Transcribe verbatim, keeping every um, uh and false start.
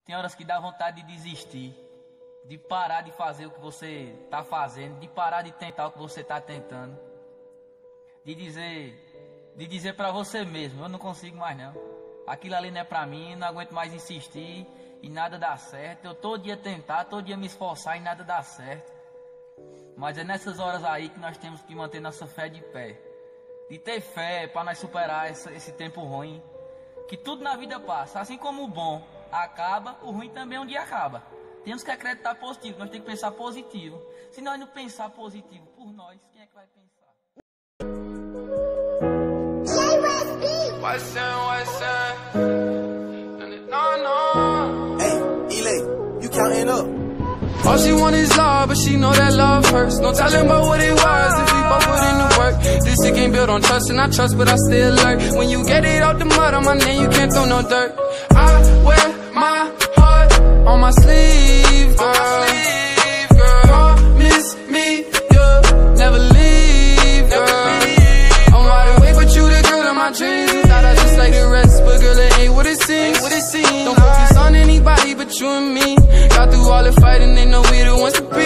Tem horas que dá vontade de desistir, de parar de fazer o que você tá fazendo, de parar de tentar o que você tá tentando, de dizer, de dizer pra você mesmo, eu não consigo mais não. Aquilo ali não é pra mim, não aguento mais insistir e nada dá certo. Eu todo dia tentar, todo dia me esforçar e nada dá certo. Mas é nessas horas aí que nós temos que manter nossa fé de pé. De ter fé para nós superar esse, esse tempo ruim. Que tudo na vida passa, assim como o bom acaba, o ruim também um dia acaba. Temos que acreditar positivo, nós temos que pensar positivo. Se nós não pensar positivo por nós, quem é que vai pensar? What's up, what's up? No, no. Hey, Elay, you counting up? All she want is love, but she know that love hurts. No telling about what it was if we both put in the work. This shit ain't built on trust, and I trust, but I still alert. When you get it out the mud on my name, you can't throw no dirt. I wear my heart on my sleeve, girl. Promise me you'll never leave, girl. I'm wide awake with you, the girl of my dreams. You thought I just like the rest, but girl, it ain't what it seems. Don't focus on anybody but you and me. Got through all the fighting, they know we the ones to